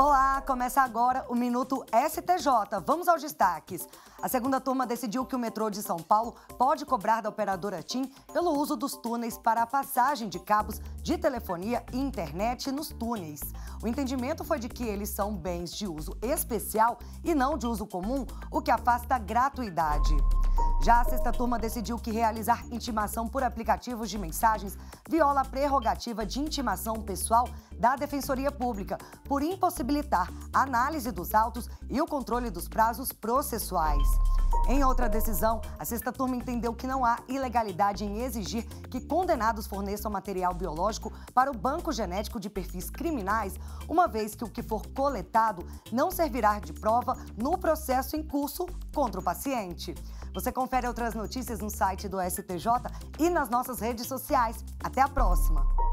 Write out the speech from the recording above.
Olá, começa agora o Minuto STJ. Vamos aos destaques. A segunda turma decidiu que o metrô de São Paulo pode cobrar da operadora TIM pelo uso dos túneis para a passagem de cabos de telefonia e internet nos túneis. O entendimento foi de que eles são bens de uso especial e não de uso comum, o que afasta a gratuidade. Já a sexta turma decidiu que realizar intimação por aplicativos de mensagens viola a prerrogativa de intimação pessoal da Defensoria Pública, por impossibilitar a análise dos autos e o controle dos prazos processuais. Em outra decisão, a sexta turma entendeu que não há ilegalidade em exigir que condenados forneçam material biológico para o banco genético de perfis criminais, uma vez que o que for coletado não servirá de prova no processo em curso contra o paciente. Você confere outras notícias no site do STJ e nas nossas redes sociais. Até a próxima!